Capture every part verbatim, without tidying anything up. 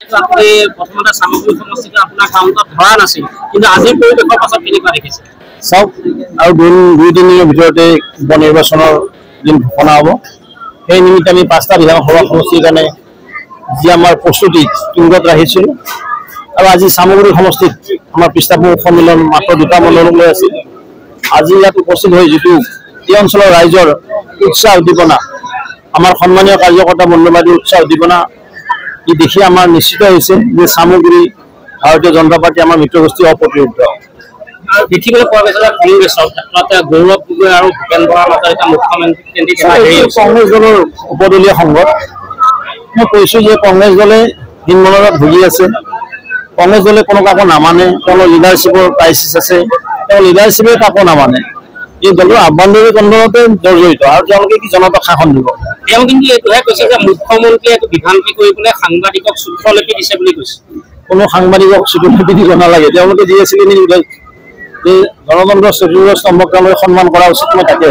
আপুনি প্ৰথমতে সামগ্ৰী সমষ্টিটো আপোনাৰ কাউণ্টত ধৰা নাছিল কিন্তু আজিৰ পৰিৱেশৰ পাছত কেনেকুৱা দেখিছে চাওক আৰু দুই দুই দিনৰ ভিতৰতে উপ নিৰ্বাচনৰ দিন ঘোষণা হ'ব সেই নিমিত্তে আমি পাঁচটা বিধানসভা সমষ্টিৰ কাৰণে যি আমাৰ প্ৰস্তুতি তুংগত ৰাখিছিলোঁ আৰু আজি সামগ্ৰী সমষ্টিত আমাৰ পৃষ্ঠাপু সন্মিলন মাত্ৰ দুটা মণ্ডলক লৈ আছিল আজি ইয়াত উপস্থিত হৈ যিটো এই অঞ্চলৰ ৰাইজৰ উৎসাহ উদ্দীপনা আমাৰ সন্মানীয় কাৰ্যকৰ্তা মণ্ডলবাদীৰ উৎসাহ উদ্দীপনা ই দেখি আমাৰ নিশ্চিত হৈছে যে সামগ্ৰী ভাৰতীয় জনতা পাৰ্টি আমাৰ মিত্ৰগোষ্ঠী অপ্ৰতিৰোধ দেখিবলৈ পোৱা গৈছে যে কংগ্ৰেছৰ ক্ষেত্ৰত গৌৰৱ গগৈ আৰু ভূপেন বৰাৰ মাজত এটা মুখ্যমন্ত্ৰী কংগ্ৰেছ দলৰ উপদলীয় সংঘত মই কৈছোঁ যে কংগ্ৰেছ দলে হীনমনত ভুগি আছে কংগ্ৰেছ দলে কোনো কাকো নামানে তেওঁলোকৰ লিডাৰশ্বিপৰ ক্ৰাইচিছ আছে তেওঁ লিডাৰশ্বিপে কাকো নামানে এই দলৰ আভ্যন্তৰীণ আন্দোলনতে জড়িত আৰু তেওঁলোকে কি জনতাক শাসন দিব তেওঁ কিন্তু এইটোহে কৈছে যে মুখ্যমন্ত্ৰীয়ে বিভ্ৰান্তি কৰিবলৈ সাংবাদিকক সূত্ৰলিপি দিছে বুলি কৈছে কোনো সাংবাদিকক সূত্ৰলিপি দিব নালাগে তেওঁলোকে যি আছিলে এই গণতন্ত্ৰ চতুৰ্থ স্তম্ভক তেওঁলোকে সন্মান কৰা উচিত মই তাকে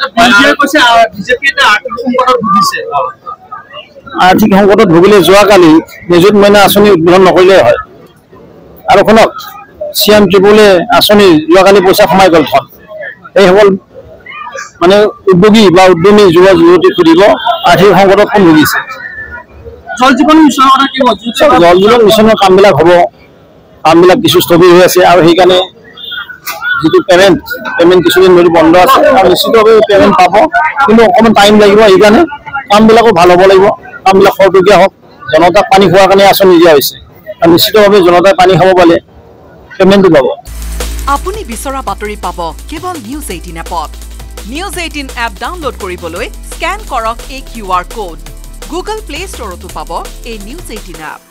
আৰ্থিক সংকটত ভুগিলে যোৱাকালি নিযুত মইনা আঁচনি উদ্বোধন নকৰিলেই হয় আৰু শুনক চি এম ত্ৰিপুলে আঁচনি যোৱাকালি পইচা সোমাই গ'ল ধন এইসকল মানে উদ্যোগী বা উদ্যমী যুৱ যুৱতী সুধিব আৰ্থিক সংকটত কোন ভুগিছে জল জীৱন মিছনৰ কথা কি জল জীৱন মিছনৰ কামবিলাক হ'ব কামবিলাক কিছু স্থবিৰ হৈ আছে আৰু সেইকাৰণে যিটো পেমেণ্ট পেমেণ্ট কিছুদিন ধৰি বন্ধ আছে আৰু নিশ্চিতভাৱে পেমেণ্ট পাব কিন্তু অকণমান টাইম লাগিব সেইকাৰণে কামবিলাকো ভাল হ'ব লাগিব কামবিলাক খৰতকীয়া হওক জনতাক পানী খোৱাৰ কাৰণে আঁচনি দিয়া হৈছে আৰু নিশ্চিতভাৱে জনতাই পানী খাব পালে পেমেণ্টটো পাব আপুনি বিচৰা বাতৰি পাব কেৱল নিউজ এইটিন এপত নিউজ এইটিন এপ ডাউনলোড কৰিবলৈ স্কেন কৰক এই Q R code Google Play ষ্টৰতো পাব এই নিউজ এইটিন এপ